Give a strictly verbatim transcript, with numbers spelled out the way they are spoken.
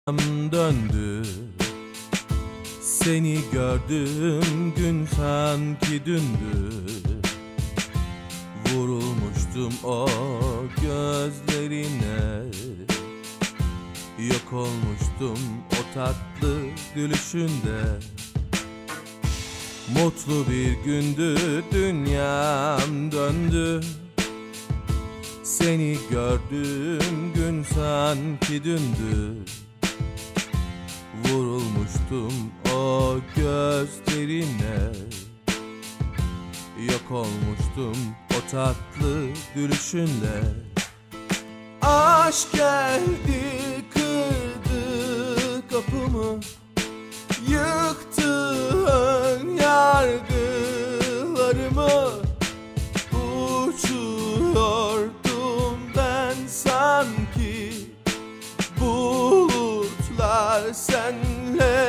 döndü. Seni gördüğüm gün sanki dündü. Vurulmuştum o gözlerine. Yok olmuştum o tatlı gülüşünde. Mutlu bir gündü, dünyam döndü. Seni gördüğüm gün sanki dündü. Vurulmuştum o gözlerine. Yok olmuştum o tatlı gülüşünle. Aşk geldi, kırdı kapımı, yıktı ön yargılarımı. Uçuyordum ben sanki, bulutlar senle